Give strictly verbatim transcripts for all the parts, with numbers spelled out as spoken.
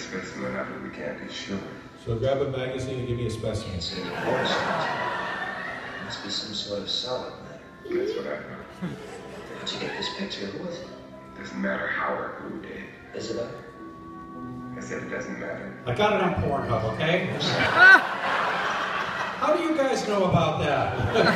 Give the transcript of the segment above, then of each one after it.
specimen of it, we can't be sure. So grab a magazine and give me a specimen. It's any porous. It must be some sort of solid matter. That's what I know. How'd you get this picture? Who is it? Doesn't matter how or who did. Is it a... I said it doesn't matter. I got it on Pornhub, okay? How do you guys know about that?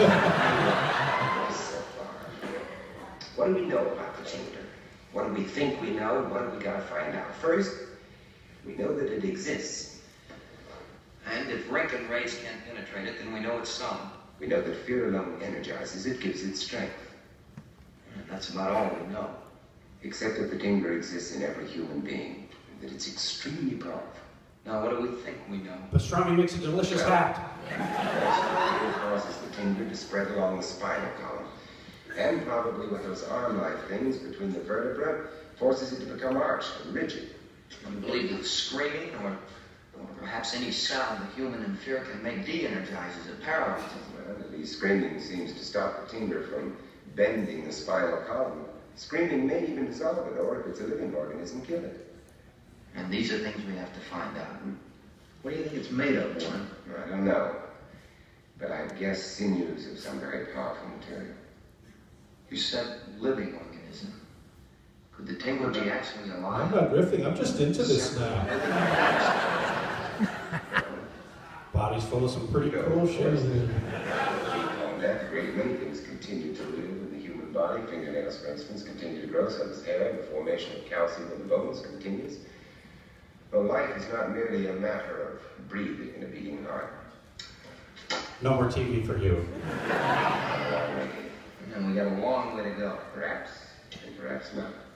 So far. What do we know about the chamber? What do we think we know? What do we gotta find out? First, we know that it exists. And if Rankin rays can't penetrate it, then we know it's solid. We know that fear alone energizes it, gives it strength. And that's about all we know. Except that the chamber exists in every human being, and that it's extremely powerful. Now, what do we think we know? Pastrami makes a delicious hat. It causes the chamber to spread along the spinal column. And probably with those arm-like things between the vertebrae, forces it to become arched and rigid. Do you believe that screaming or, or perhaps any sound the human in fear can make de-energizes it, paralyzes it? Well, at least screaming seems to stop the chamber from bending the spinal column. Screaming may even dissolve it, or if it's a living organism, kill it. And these are things we have to find out. What do you think it's made of, Warren? I don't know, but I'd guess sinews of some very powerful material. You said living organism. Could the chamber be actually alive? I'm not drifting, I'm just into this now. Body's full of some pretty cool shit. On that degree, many things continue to live in the human body. Fingernails, for instance, continue to grow, so does hair. The formation of calcium in the bones continues. Well, life is not merely a matter of breathing and a beating heart. No more T V for you. And we got a long way to go. Perhaps, and perhaps not.